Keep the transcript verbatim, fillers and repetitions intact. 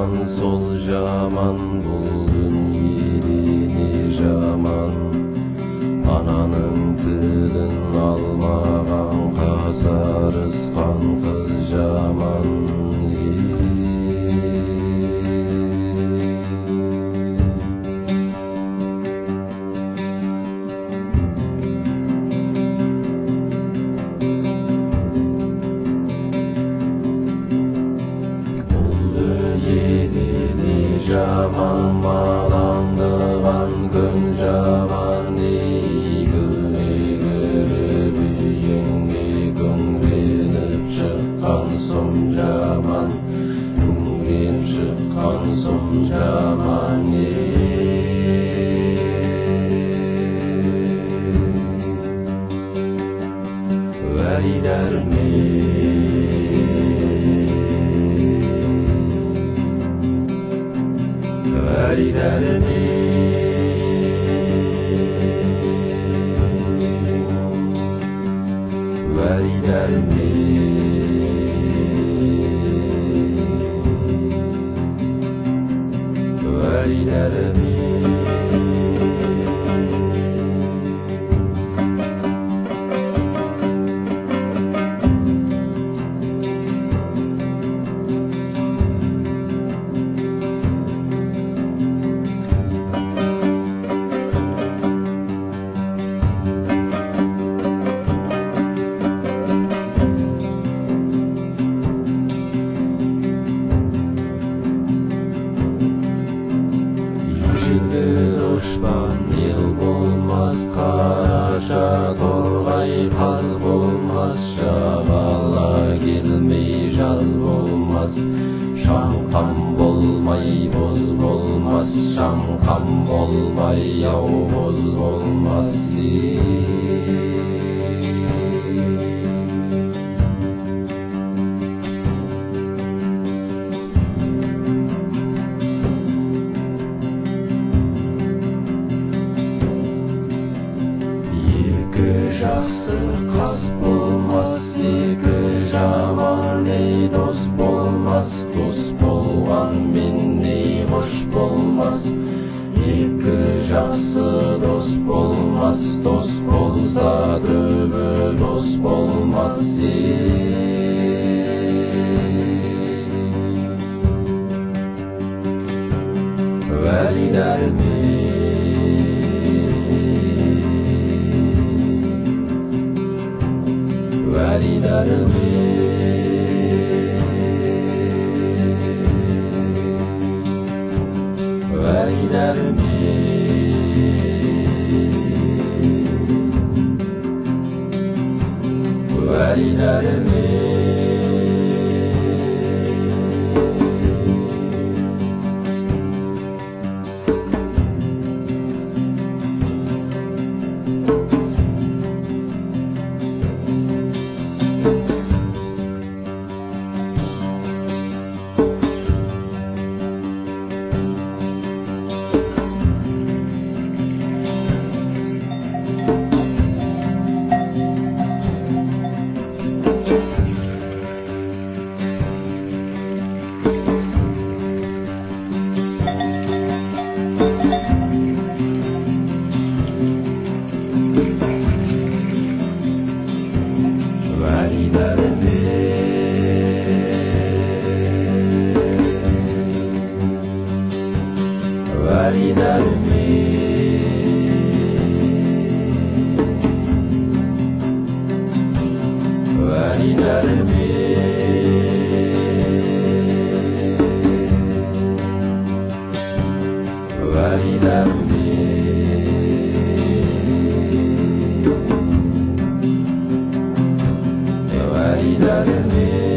жаман, сол жаман, бұл күн еліне жаман. Ананың тілін алмаған, қасарысқан қыз жаман. Жаман, малаңдыған күн жаман, күне көріп үйіңе күңреніп шыққан сұм жаман, күңреніп шыққан сұм жаман. Уәли дәрмен, Уәли дәрмен, Уәли дәрмен, Уәли дәрмен. Дұшпан ел болмас, қараша торғай қаз болмас, жағала келмей жаз болмас, шаңқам болмай боз болмас, шаңқам болмай яу боз болмас. Жақсы қас болмас, екі жаман, ей дос болмас, дос болғанмен ей қош болмас. Екі жақсы дос болмас, дос болса түбі дос болмас. Уәли дәрмен, Уәли дәрмен, Уәли дәрмен, Уәли дәрмен. Уәли дәрмен, Уәли дәрмен, Уәли дәрмен, Уәли дәрмен, Уәли дәрмен.